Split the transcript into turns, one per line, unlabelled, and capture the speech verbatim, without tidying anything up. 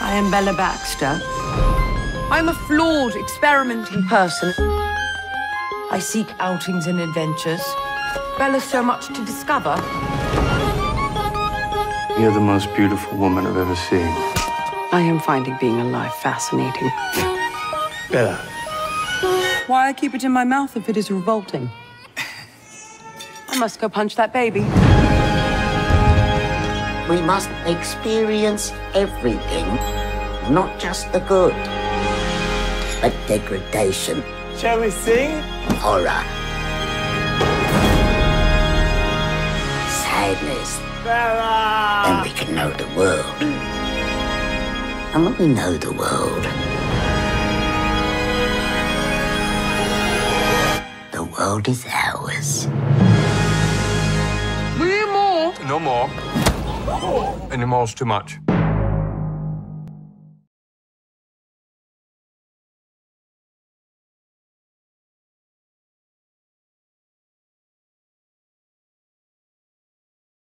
I am Bella Baxter. I'm a flawed, experimenting person. I seek outings and adventures. Bella's so much to discover.
You're the most beautiful woman I've ever seen.
I am finding being alive fascinating.
Bella.
Why I keep it in my mouth if it is revolting? I must go punch that baby.
We must experience everything, not just the good, but degradation.
Shall we sing?
Horror. Sadness.
Bella!
Then we can know the world. And when we know the world, the world is ours.
Will you more?
No more. Any more's too much.